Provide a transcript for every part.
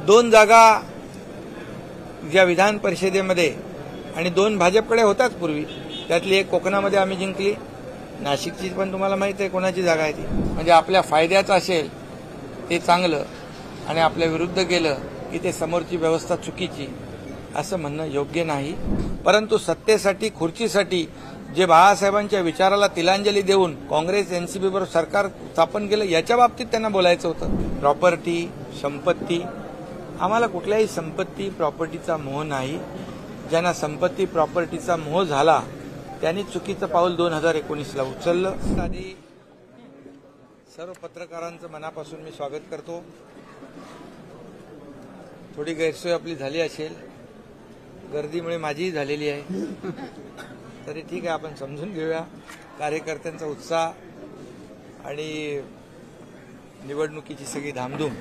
2 जागा ज्या विधान परिषदेमध्ये आणि 2 भाजपकडे होताच पूर्वी, त्यातली एक कोकणामध्ये आम्ही जिंकली. नाशिकची पण तुम्हाला माहित आहे कोणाची जागा आहे ती. म्हणजे आपल्या फायद्याचं असेल ते चांगलं आणि आपल्या विरुद्ध गेलं की ते समोरची व्यवस्था चुकीची असं म्हणणं योग्य नाही. परंतु सत्तेसाठी खुर्चीसाठी जे बाळासाहेबांच्या विचाराला तिलांजली देऊन काँग्रेस एनसीपी बरोबर सरकार स्थापन केलं याच्या बाबतीत त्यांना बोलायचं होतं. प्रॉपर्टी, संपत्ती, आम्हाला कुठल्याही संपत्ती प्रॉपर्टीचा मोह नाही. ज्यांना संपत्ती प्रॉपर्टीचा मोह झाला त्यांनी चुकीचं पाऊल 2019ला उचललं. आधी सर्व पत्रकारांचं मनापासून मी स्वागत करतो. थोडी गैरसोय आपली झाली असेल, गर्दीमुळे माझीही झालेली आहे, तरी ठीक आहे, आपण समजून घेऊया. कार्यकर्त्यांचा उत्साह आणि निवडणुकीची सगळी धामधूम.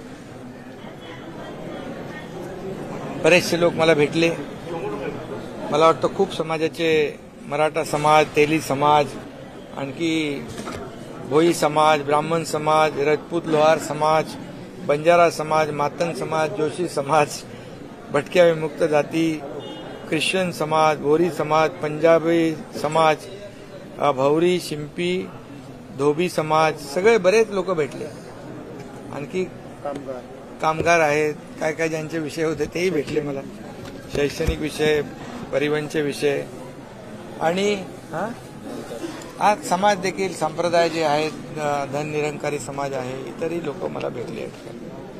बरेचसे लोक मला भेटले. मला वाटतं खूप समाजाचे, मराठा समाज, तेली समाज, आणखी भोई समाज, ब्राह्मण समाज, राजपूत लोहार समाज, बंजारा समाज, मातंग समाज, जोशी समाज, भटक्या विमुक्त जाती, ख्रिश्चन समाज, बोरी समाज, पंजाबी समाज, भौरी, शिंपी, धोबी समाज, सगळे बरेच लोक भेटले. आणखी कामगार आहेत, काय काय ज्यांचे विषय होते तेही भेटले मला. शैक्षणिक विषय, परिवहनचे विषय आणि आज समाज देखील, संप्रदाय जे आहेत, धननिरंकारी समाज आहे, इतरही लोक मला भेटले आहेत.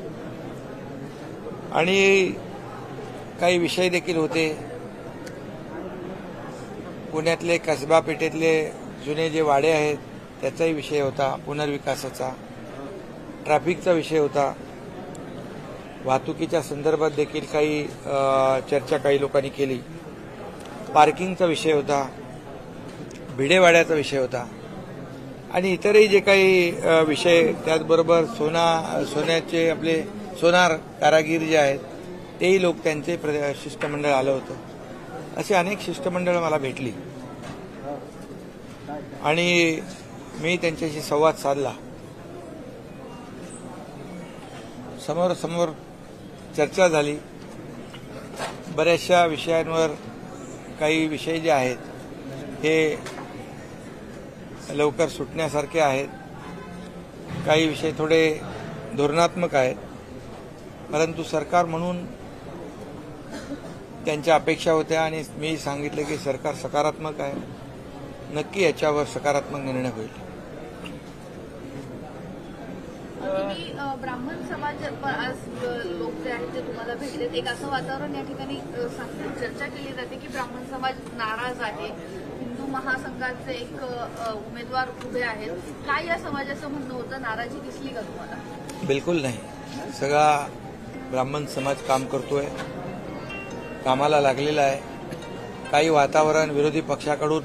आणि काही विषय देखील होते. पुण्यातले कसबा पेठेतले जुने जे वाडे आहेत त्याचाही विषय होता, पुनर्विकासाचा. ट्रॅफिकचा विषय होता. वाहतुकीच्या संदर्भात देखील काही चर्चा काही लोकांनी केली. पार्किंगचा विषय होता, भिडेवाड्याचा विषय होता आणि इतरही जे काही विषय, त्याचबरोबर सोन्याचे आपले सोनार कारागीर जे आहेत तेही लोक, त्यांचे शिष्टमंडळ आलं होतं. अशी अनेक शिष्टमंडळ मला भेटली आणि मी त्यांच्याशी संवाद साधला. समोर चर्चा झाली. बऱ्याचशा विषयांवर काही विषय जे आहेत हे लवकर सुटण्यासारखे आहेत, काही विषय थोडे धोरणात्मक आहेत. परंतु सरकार म्हणून त्यांच्या अपेक्षा होत्या आणि मी सांगितलं की सरकार सकारात्मक आहे. नक्की याच्यावर सकारात्मक निर्णय होईल. ब्राह्मण समाज आज लोक जे आहेत ते तुम्हाला भेटलेत, एक असं वातावरण या ठिकाणी चर्चा केली जाते की ब्राह्मण समाज नाराज आहे, हिंदू महासंघाचे एक उमेदवार उभे आहेत. काय या समाजाचं म्हणणं होतं? नाराजी दिसली का तुम्हाला? बिलकुल नाही. सगळा ब्राह्मण समाज काम करतोय, कामाला लागलेला आहे. काही वातावरण विरोधी पक्षाकडून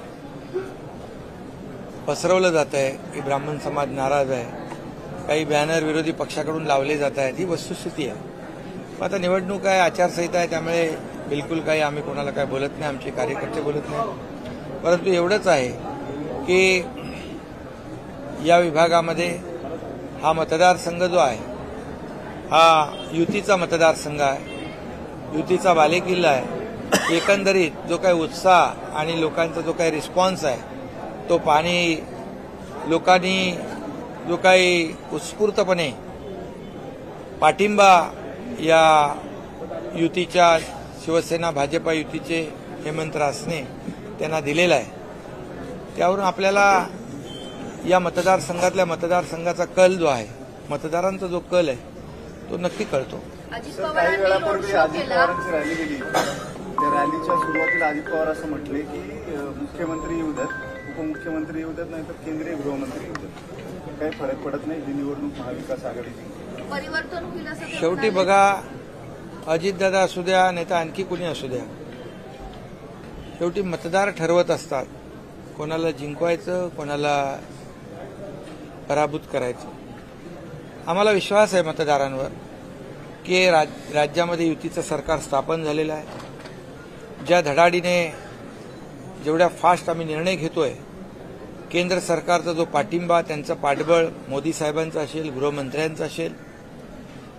पसरवलं जात आहे की ब्राह्मण समाज नाराज आहे. काही बॅनर विरोधी पक्षाकडून लावले जात आहेत. ही वस्तुस्थिती आहे. आता निवडणूक आहे, आचारसंहिता आहे, त्यामुळे बिलकुल काही आम्ही कोणाला काय बोलत नाही, आमचे कार्यकर्ते बोलत नाही. परंतु एवढंच आहे की या विभागामध्ये हा मतदारसंघ जो आहे हा युतीचा मतदारसंघ आहे, युतीचा बालेकिल्ला आहे. एकंदरीत जो काही उत्साह आणि लोकांचा जो काही रिस्पॉन्स आहे तो पाहणी, लोकांनी जो काही उत्स्फूर्तपणे पाठिंबा या युतीच्या, शिवसेना भाजपा युतीचे हेमंत रासने त्यांना दिलेला आहे, त्यावरून आपल्याला या मतदारसंघातल्या मतदारसंघाचा कल जो आहे, मतदारांचा जो कल आहे तो नक्की कळतो. काही वेळापूर्वी अजित पवारांची रॅली गेली. त्या रॅलीच्या सुरुवातीला अजित पवार असं म्हटले की मुख्यमंत्री येऊ देत, उपमुख्यमंत्री येऊ देत, नाही तर केंद्रीय गृहमंत्री येऊ देत, काही फरक पडत नाही, ही निवडणूक महाविकास आघाडीची परिवर्तन होईल असं. शेवटी बघा, अजितदादा असू द्या नाही तर आणखी कुणी असू द्या, शेवटी मतदार ठरवत असतात कोणाला जिंकवायचं, कोणाला पराभूत करायचं. आम्हाला विश्वास आहे मतदारांवर की राज्यामध्ये युतीचं सरकार स्थापन झालेलं आहे. ज्या धडाडीने, जेवढ्या फास्ट आम्ही निर्णय घेतोय, केंद्र सरकारचा जो पाठिंबा, त्यांचं पाठबळ मोदी साहेबांचं असेल, गृहमंत्र्यांचं असेल,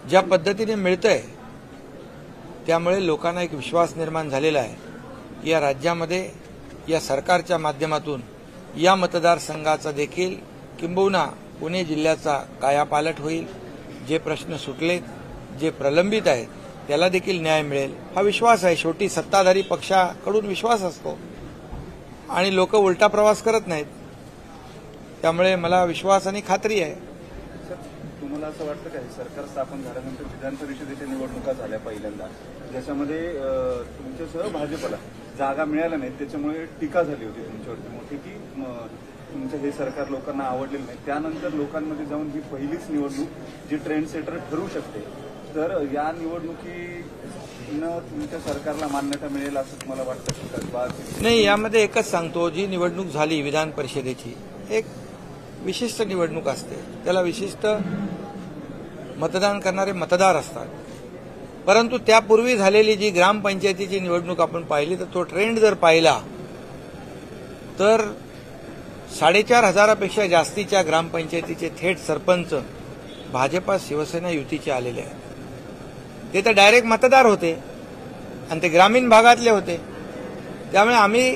ज्या पद्धतीने मिळतंय त्यामुळे लोकांना एक विश्वास निर्माण झालेला आहे की या राज्यामध्ये या सरकारच्या माध्यमातून या मतदारसंघाचा देखील किंबहुना पुणे जिल्ह्याचा कायापालट होईल. जे प्रश्न सुटलेत, जे प्रलंबित आहेत त्याला देखील न्याय मिळेल हा विश्वास आहे. शेवटी सत्ताधारी पक्षाकडून विश्वास असतो आणि लोक उलटा प्रवास करत नाहीत. त्यामुळे मला विश्वास आणि खात्री आहे. तुम्हाला असं वाटतं का सरकार स्थापन झाल्यानंतर विधान परिषदेच्या निवडणुका झाल्या पहिल्यांदा, ज्याच्यामध्ये तुमच्यासह भाजपला जागा मिळाल्या नाहीत, त्याच्यामुळे टीका झाली होती तुमच्यावरती मोठी की तुमचं हे सरकार लोकांना आवडलेलं नाही. त्यानंतर लोकांमध्ये जाऊन ही पहिलीच निवडणूक जी ट्रेंड सेटर ठरू शकते, तर या निवडणुकीनं तुमच्या सरकारला मान्यता मिळेल असं तुम्हाला वाटतं? नाही, यामध्ये एकच सांगतो, जी निवडणूक झाली विधान परिषदेची एक विशिष्ट निवडणूक असते, त्याला विशिष्ट मतदान करणारे मतदार असतात. परंतु त्यापूर्वी झालेली जी ग्रामपंचायतीची निवडणूक आपण पाहिली तर तो ट्रेंड जर पाहिला तर 4,500पेक्षा जास्तीच्या ग्रामपंचायतीचे थेट सरपंच भाजपा शिवसेना युतीचे आलेले आहेत. ते तर डायरेक्ट मतदार होते आणि ते ग्रामीण भागातले होते. त्यामुळे आम्ही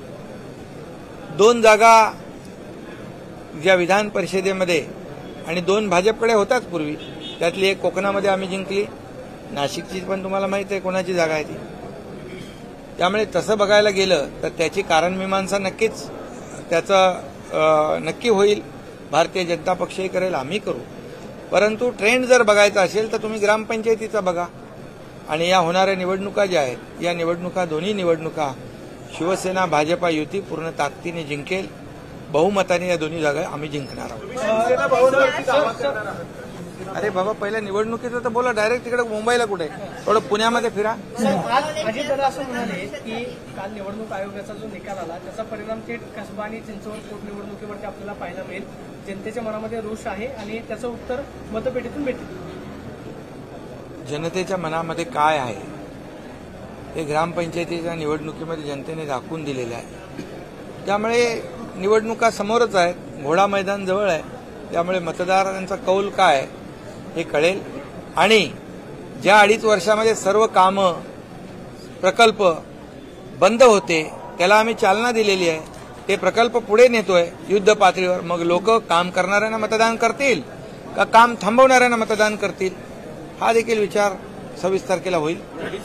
2 जागा ज्या विधान परिषदेमध्ये आणि 2 भाजपकडे होताच पूर्वी, त्यातली एक कोकणामध्ये आम्ही जिंकली. नाशिकची पण तुम्हाला माहित आहे कोणाची जागा आहे ती. त्यामुळे तसं बघायला गेलं तर त्याची कारणमीमांसा नक्कीच त्याचं नक्की होईल. भारतीय जनता पक्षही करेल, आम्ही करू. परंतु ट्रेंड जर बघायचा असेल तर तुम्ही ग्रामपंचायतीचा बघा. आणि या होणाऱ्या निवडणुका ज्या आहेत या निवडणुका, दोन्ही निवडणुका शिवसेना भाजपा युती पूर्ण ताकदीने जिंकेल. बहुमताने या दोन्ही जागा आम्ही जिंकणार आहोत. अरे बाबा, पहिल्या निवडणुकीचं तर बोला, डायरेक्ट तिकडे मुंबईला कुठे, थोडं पुण्यामध्ये फिरा. अजित दादा असं म्हणाले की काल निवडणूक आयोगाचा जो निकाल आला त्याचा परिणाम थेट कसबा आणि चिंचवड पोटनिवडणुकीवरती आपल्याला पाहायला मिळेल. जनतेच्या मनामध्ये रोष आहे आणि त्याचं उत्तर मतपेटीतून मिळते. जनतेच्या मनामध्ये काय आहे हे ग्रामपंचायतीच्या निवडणुकीमध्ये जनतेने दाखवून दिलेलं आहे. त्यामुळे निवडणुका समोरच आहेत, घोडा मैदान जवळ आहे. त्यामुळे मतदारांचा कौल काय हे कळेल. आणि ज्या 2.5 वर्षामध्ये सर्व कामं प्रकल्प बंद होते त्याला आम्ही चालना दिलेली आहे. ते प्रकल्प पुढे नेतोय युद्ध पातळीवर. मग लोक काम करणाऱ्यांना मतदान करतील का काम थांबवणाऱ्यांना मतदान करतील हा देखील विचार 26 तारखेला होईल.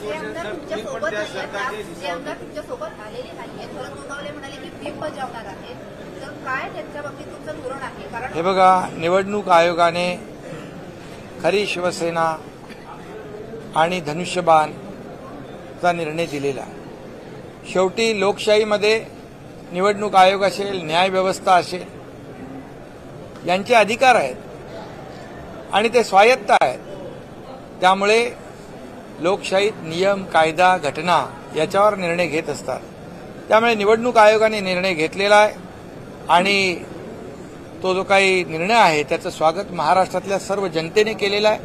हे बघा, निवडणूक आयोगाने खरी शिवसेना आणि धनुष्यबाणचा निर्णय दिलेला आहे. शेवटी लोकशाहीमध्ये निवडणूक आयोग असेल, न्यायव्यवस्था असेल, यांचे अधिकार आहेत आणि ते स्वायत्त आहेत. त्यामुळे लोकशाहीत नियम, कायदा, घटना याच्यावर निर्णय घेत असतात. त्यामुळे निवडणूक आयोगाने निर्णय घेतलेला आहे आणि तो जो काही निर्णय आहे त्याचं स्वागत महाराष्ट्रातल्या सर्व जनतेने केलेलं आहे.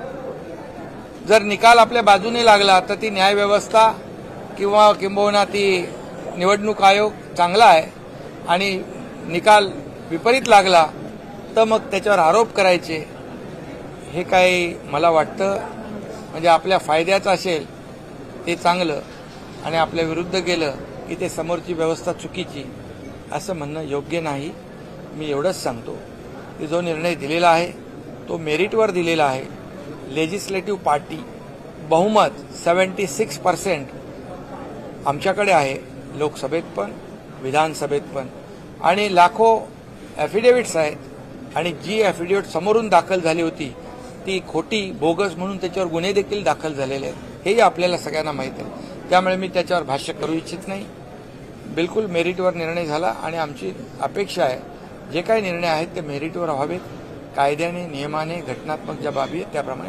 जर निकाल आपल्या बाजूने लागला तर ती न्यायव्यवस्था किंबहुना ती निवडणूक आयोग चांगला आहे आणि निकाल विपरीत लागला तर मग त्याच्यावर आरोप करायचे हे काही मला वाटतं म्हणजे आपल्या फायद्याचं असेल ते चांगलं आणि आपल्या विरुद्ध गेलं की ते समोरची व्यवस्था चुकीची असं म्हणणं योग्य नाही. मी एवढंच सांगतो की जो निर्णय दिलेला आहे तो मेरिटवर दिलेला आहे. लेजिस्लेटिव्ह पार्टी बहुमत 76% आमच्याकडे आहे, लोकसभेत पण विधानसभेत पण. आणि लाखो ॲफिडेव्हिट्स आहेत आणि जी ॲफिडेव्हिट समोरून दाखल झाली होती ती खोटी, बोगस म्हणून त्याच्यावर गुन्हे देखील दाखल झालेले आहेत. हेही आपल्याला सगळ्यांना माहीत आहे. त्यामुळे मी त्याच्यावर भाष्य करू इच्छित नाही. बिलकुल मेरिटवर निर्णय झाला आणि आमची अपेक्षा आहे जे काही निर्णय आहेत ते मेरिटवर व्हावेत, कायद्याने, नियमाने, घटनात्मक ज्या बाबी आहेत त्याप्रमाणे.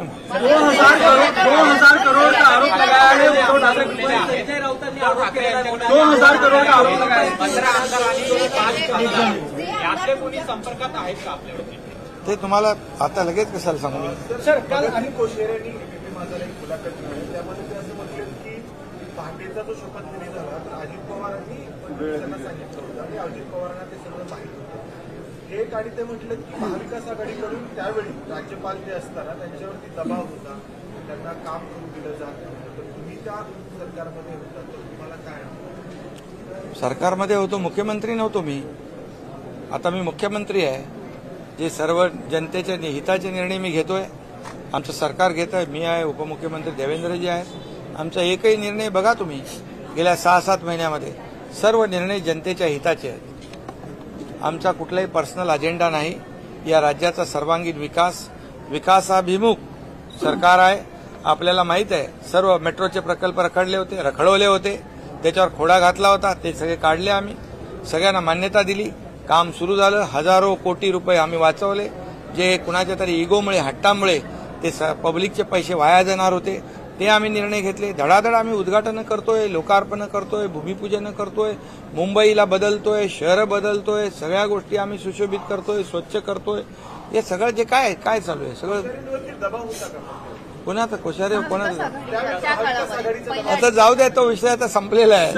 2000 करोड़ का आरोप लगाया है उद्धव ठाकरे संजय राऊतांनी आरोप केला आहे. 2000 करोड़ का आरोप लगाया है. 15 आमदारांनी 5 खासदार यातले कोणी संपर्कात आहेत का आपल्यावरती? ते तुम्हाला आता लगेच कशाला सांगू मी. सर, काल अनिल कोशेर यांनी एबीपी माझाला एक मुलाखत मिळाली, त्यामध्ये ते असं म्हटलं की पहाटेचा जो शपथविधी झाला तर अजित पवारांनी त्यांना सांगितलं होतं आणि अजित पवारांना ते सगळं माहीत होतं. एक आणि ते म्हटलं की महाविकास आघाडीकडून त्यावेळी राज्यपाल जे असताना त्यांच्यावरती दबाव होता, त्यांना काम करू दिलं जात नव्हतं. तर तुम्ही त्या सरकारमध्ये होता, तर तुम्हाला काय वाटतं? सरकारमध्ये होतो, मुख्यमंत्री नव्हतो मी. आता मी मुख्यमंत्री आहे. जे सर्व जनतेच्या हिताचे निर्णय मी घेतोय, आमचं सरकार घेत आहे. मी आहे, उपमुख्यमंत्री देवेंद्रजी आहेत. आमचा एकही निर्णय बघा तुम्ही गेल्या 6-7 महिन्यामध्ये सर्व निर्णय जनतेच्या हिताचे आहेत. आमचा कुठलाही पर्सनल अजेंडा नाही. या राज्याचा सर्वांगीण विकासाभिमुख सरकार आहे. आपल्याला माहित आहे, सर्व मेट्रोचे प्रकल्प रखडवले होते, त्याच्यावर खोडा घातला होता, ते सगळे काढले आम्ही. सगळ्यांना मान्यता दिली, काम सुरू झालं. हजारो कोटी रुपये आम्ही वाचवले. जे कुणाच्या तरी इगोमुळे, हट्टामुळे ते पब्लिकचे पैसे वाया जाणार होते, ते आम्ही निर्णय घेतले. धडाधड आम्ही उद्घाटन करतोय, लोकार्पण करतोय, भूमिपूजन करतोय, मुंबईला बदलतोय, शहर बदलतोय, सगळ्या गोष्टी आम्ही सुशोभित करतोय, स्वच्छ करतोय. हे सगळं जे काय चालू आहे सगळं दबाव होता का? कोणाचा कोश्यारी कोणाचा त्या काळामध्ये आता जाऊ द्या, तो विषय आता संपलेला आहे.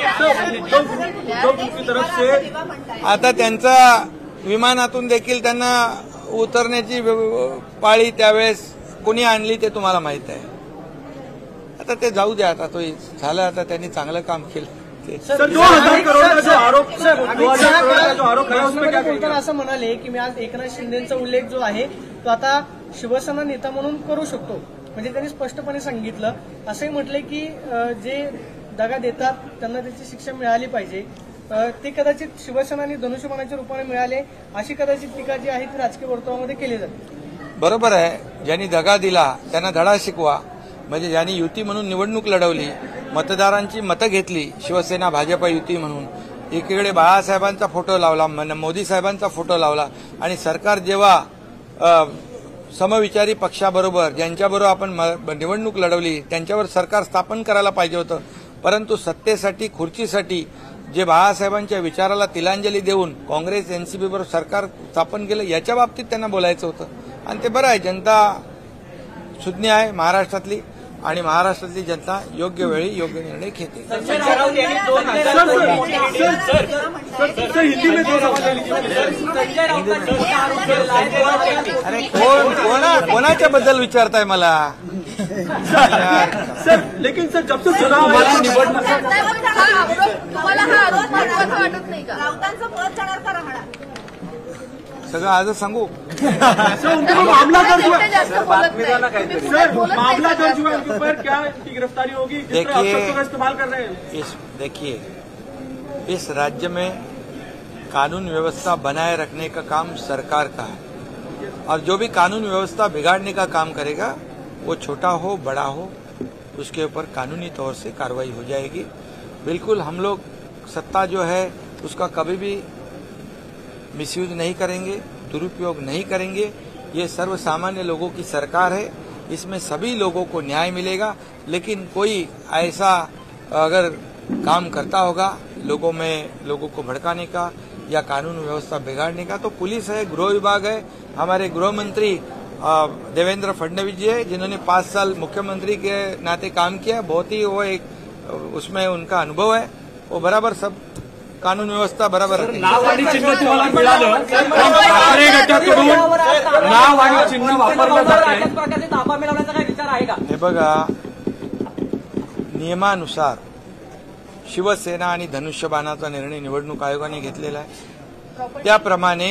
आता त्यांचा विमानातून देखील त्यांना उतरण्याची पाळी त्यावेळेस कोणी आणली ते तुम्हाला माहित आहे. आता ते जाऊ द्या, आता तो झालं, आता त्यांनी चांगलं काम केलं. सर 2000 करोड़ का जो आरोप, सर 2000 करोड़ का जो आरोप है उसमें क्या बोलताना असं म्हणाले की मी आज एकनाथ शिंदेचा उल्लेख जो आहे तो आता शिवसेना नेता म्हणून करू शकतो. म्हणजे त्यांनी स्पष्टपणे सांगितलं. असंही म्हटले की जे दगा देतात त्यांना त्याची शिक्षा मिळाली पाहिजे. ते कदाचित शिवसेना आणि धनुष्यबाणाच्या रूपाने मिळाले, अशी कदाचित टीका जी आहे ती राजकीय वर्तुळामध्ये केली जाते. बरोबर आहे. ज्यांनी दगा दिला त्यांना धडा शिकवा. म्हणजे ज्यांनी युती म्हणून निवडणूक लढवली, मतदारांची मतं घेतली, शिवसेना भाजप युती म्हणून, एकीकडे बाळासाहेबांचा फोटो लावला, मोदी साहेबांचा फोटो लावला, आणि सरकार जेव्हा समविचारी पक्षाबरोबर, ज्यांच्याबरोबर आपण निवडणूक लढवली, त्यांच्यावर सरकार स्थापन करायला पाहिजे होतं. परंतु सत्तेसाठी, खुर्चीसाठी जे बाळासाहेबांच्या विचाराला तिलांजली देऊन काँग्रेस एनसीपी बरोबर सरकार स्थापन केलं, याच्या बाबतीत त्यांना बोलायचं होतं. आणि ते बरं आहे, जनता सुज्ञ आहे महाराष्ट्रातली, आणि महाराष्ट्रातली जनता योग्य वेळी योग्य निर्णय घेते. अरे कोणाच्या बद्दल विचारताय मला? सर लेकिन सर जब से चुनाव निवडणूक तुम्हाला हा आरोप महत्त्वाचा वाटत नाही का? राऊतांचं पद जाणार का राहणार? सगळं आजच सांगू. मामला दर्ज हुआ, जास्त बोलत नाही. सर मामला दर्ज हुआ, उनके ऊपर क्या की गिरफ्तारी होगी? जिस तरह शब्दों का इस्तेमाल कर रहे हैं. देखिए, इस राज्य में कानून व्यवस्था बनाए रखने का काम सरकार का है, और जो भी कानून व्यवस्था बिगाड़ने का काम करेगा, वो छोटा हो बड़ा हो, उसके ऊपर कानूनी तौर से कार्रवाई हो जाएगी. बिल्कुल हम लोग सत्ता जो है उसका कभी भी मिसयूज नहीं करेंगे, दुरुपयोग नहीं करेंगे. ये सर्वसामान्य लोगों की सरकार है, इसमें सभी लोगों को न्याय मिलेगा. लेकिन कोई ऐसा अगर काम करता होगा लोगों को भड़काने का या कानून व्यवस्था बिगाड़ने का, तो पुलिस है, गृह विभाग है, हमारे गृह मंत्री देवेंद्र फडणवीस जी है, जिन्होंने 5 साल मुख्यमंत्री के नाते काम किया. बहुत ही वो एक उसमें उनका अनुभव है. वो बराबर सब कानून व्यवस्था बरोबर नाव आणि चिन्ह तुम्हाला मिळालं, ठाकरे गटाकडून नाव आणि चिन्ह वापरलं जाते. प्रकारचे ताबा मिळवण्याचा काय विचार आहे का? हे बघा, नियमानुसार शिवसेना आणि धनुष्यबाणाचा निर्णय निवडणूक आयोगाने घेतलेला आहे. त्याप्रमाणे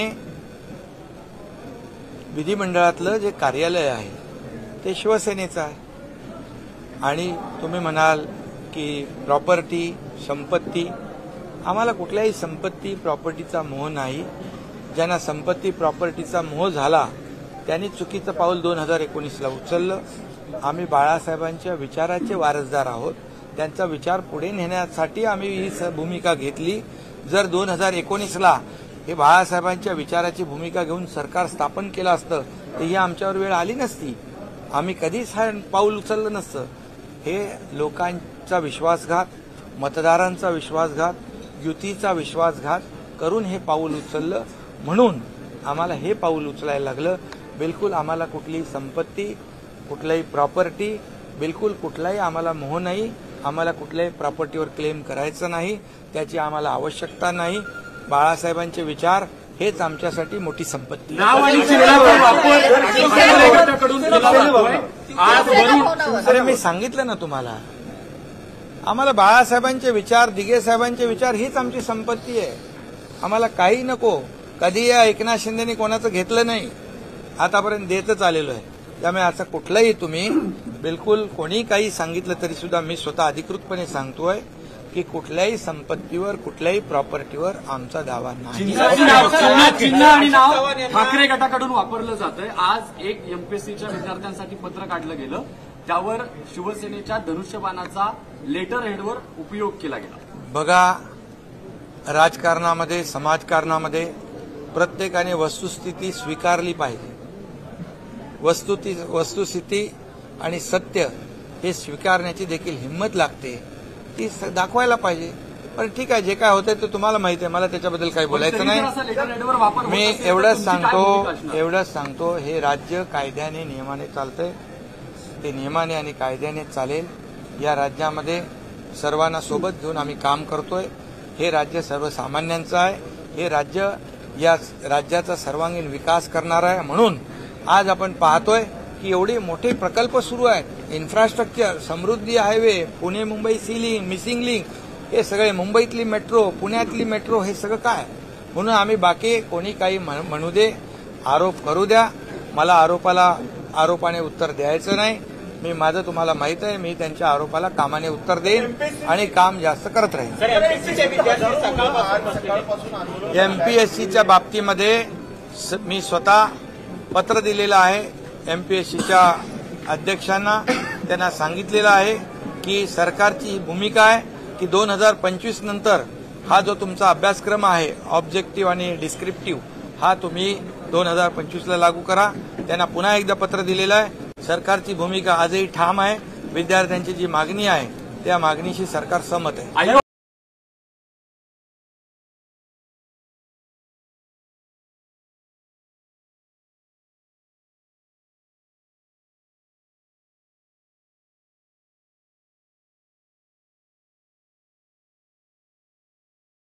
विधिमंडळातलं जे कार्यालय आहे ते शिवसेनेचं आहे. आणि तुम्ही म्हणाल की प्रॉपर्टी, संपत्ती, आम्हाला कुठल्याही संपत्ती प्रॉपर्टीचा मोह नाही. ज्यांना संपत्ती प्रॉपर्टीचा मोह झाला त्यांनी चुकीचं पाऊल 2019ला उचललं. आम्ही बाळासाहेबांच्या विचाराचे वारसदार आहोत. त्यांचा विचार पुढे नेण्यासाठी आम्ही ही भूमिका घेतली. जर 2019ला हे बाळासाहेबांच्या विचाराची भूमिका घेऊन सरकार स्थापन केलं असतं तर ही आमच्यावर वेळ आली नसती. आम्ही कधीच हा पाऊल उचललं नसतं. हे लोकांचा विश्वासघात, मतदारांचा विश्वासघात, युतीचा विश्वासघात करून हे पाऊल उचललं, म्हणून आम्हाला हे पाऊल उचलायला लागलं. बिलकुल आम्हाला कुठलीही संपत्ती, कुठल्याही प्रॉपर्टी, बिलकुल कुठलाही आम्हाला मोह नाही. आम्हाला कुठल्याही प्रॉपर्टीवर क्लेम करायचं नाही, त्याची आम्हाला आवश्यकता नाही. बाळासाहेबांचे विचार हेच आमच्यासाठी मोठी संपत्ती आहे. नाव आणि चिन्हाचा वापर ठाकरे गटाकडून केला जातोय. आज वरून अरे मी सांगितलं ना तुम्हाला, आम्हाला बाळासाहेबांचे विचार, दिघे साहेबांचे विचार हीच आमची संपत्ती आहे. आम्हाला काही नको. कधी या एकनाथ शिंदेनी कोणाचं घेतलं नाही, आतापर्यंत देतच आलेलो आहे. त्यामुळे असं कुठलंही तुम्ही बिलकुल कोणी काही सांगितलं तरी सुद्धा मी स्वतः अधिकृतपणे सांगतोय की कुठल्याही संपत्तीवर, कुठल्याही प्रॉपर्टीवर आमचा दावा नाही. चिन्ह आणि नाव ठाकरे गटाकडून वापरलं जातंय. आज एक एमपीएससीच्या विद्यार्थ्यांसाठी पत्र काढलं गेलं, त्यावर शिवसेनेच्या धनुष्यबाणाचा लेटर हेडवर उपयोग केला गेला. बघा, राजकारणामध्ये, समाजकारणामध्ये प्रत्येकाने वस्तुस्थिती स्वीकारली पाहिजे. वस्तुस्थिती आणि सत्य हे स्वीकारण्याची देखील हिंमत लागते, ती दाखवायला पाहिजे. पण ठीक आहे, जे काय होतंय ते तुम्हाला माहिती आहे, मला त्याच्याबद्दल काही बोलायचं नाही. मी एवढंच सांगतो, हे राज्य कायद्याने नियमाने चालतंय. ते नियमाने आणि कायद्याने चालेल. या राज्यामध्ये सर्वांना सोबत घेऊन आम्ही काम करतोय. हे राज्य सर्वसामान्यांचं आहे. हे राज्य या राज्याचा सर्वांगीण विकास करणार आहे. म्हणून आज आपण पाहतोय की एवढे मोठे प्रकल्प सुरू आहेत. Infrastructure, Samruddhi highway, Pune Mumbai sea link, missing link, हे सगळे, मुंबईतली मेट्रो, पुण्यातली मेट्रो, हे सगळं काय. म्हणून आम्ही बाकी कोणी काही म्हणू दे, आरोप करू द्या, मला आरोपाने उत्तर द्यायचं नाही. मी माझं तुम्हाला माहित आहे, मी त्यांच्या आरोपाला कामाने उत्तर देईन आणि काम जास्त करत राहीन. एमपीएससीच्या बाबतीमध्ये मी स्वतः पत्र दिलेलं आहे एमपीएससीच्या अध्यक्षांना. त्यांना सांगितलेलं आहे की सरकारची ही भूमिका आहे की 2025 नंतर हा जो तुमचा अभ्यासक्रम आहे, ऑब्जेक्टिव्ह आणि डिस्क्रिप्टिव्ह, हा तुम्ही 2025ला लागू करा. त्यांना पुन्हा एकदा पत्र दिलेलं आहे. सरकारची भूमिका आजही ठाम आहे. विद्यार्थ्यांची जी मागणी आहे त्या मागणीशी सरकार सहमत आहे.